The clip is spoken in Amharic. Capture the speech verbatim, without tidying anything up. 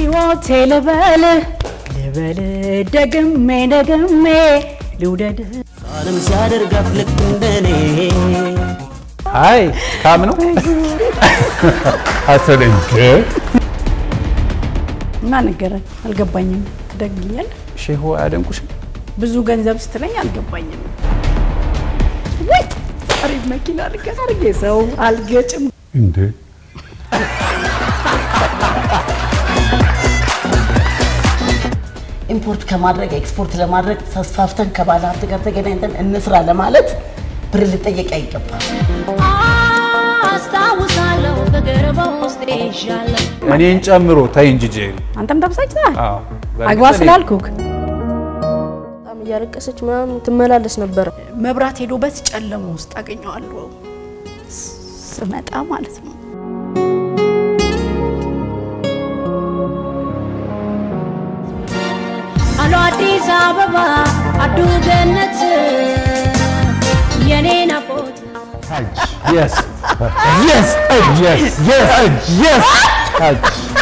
ሕይወቴ ልበል ልበል ደግሜ ደግሜ ልውደድ ሳንም ሲያደርጋት ልክ እንደኔ አይ ካም ነው አሰደንከ ማን ነገረ አልገባኝም ትደግልኛል ሼሁ አደንኩሽ ብዙ ገንዘብ ስትለኝ አልገባኝም ወይ አሪፍ መኪና ልገዛ አርጌ ሰው አልገጭም እንዴ ኢምፖርት ከማድረግ ኤክስፖርት ለማድረግ ተስፋፍተን ከባለ ሀብት ጋር ተገናኝተን እንስራ ለማለት ብር ልጠየቅ አይገባም አስታውሳለሁ በገረባው ውስጥ ይሻለ እኔን ጨምሮ ታይ እንጂ ጄሪ አንተም ተብሳጭታ አዎ አግባ ስላልኩክ በጣም ያረቀሰች ምናምን ትመላለስ ነበር መብራት ሄዶበት ጨለማ ውስጥ አገኘዋለሁ ስመጣ ማለት ነው አሎ አዲስ አበባ አዱ ገነት የኔና ፎቶ yes yes yes yes yes